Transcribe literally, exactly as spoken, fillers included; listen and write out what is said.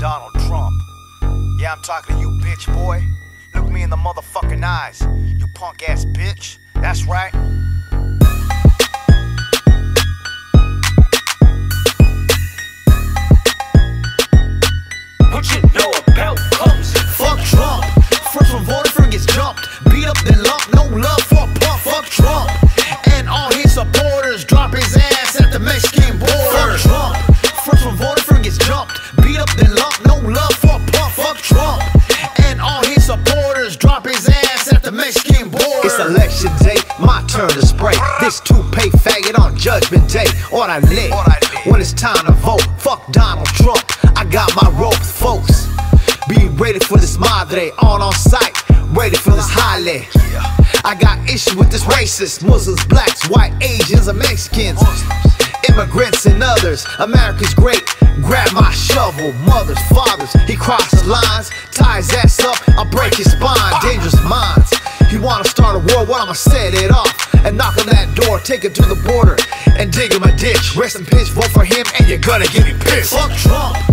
Donald Trump. Yeah, I'm talking to you, bitch boy. Look me in the motherfucking eyes, you punk ass bitch. That's right. What you know about comes? Fuck Trump. First one voted for gets jumped. Beat up then lump, no love for a punk. Fuck Trump. And all his supporters drop his ass at the Mexican border. Fuck Trump. First one voted for gets jumped. Beat up then lump, no love for a punk. Fuck Trump. And all his supporters drop his ass at the Mexican border. It's election day, my turn to spray this two-pay faggot on Judgment Day. Orale, when it's time to vote, fuck Donald Trump. I got my ropes, folks. Be ready for this madre, on on site, ready for this jale. I got issues with this racist, Muslims, blacks, white, Asians, and Mexicans, immigrants and others. America's great, grab my shovel. Mothers, fathers, he crosses lines, tie his ass up, I'll break his spine. Dangerous minds, he wanna start a war, well I'ma set it off and knock on that door, take it to the border and dig him a ditch. Rest in peace, vote for him and you're gonna get him pissed. Fuck Trump.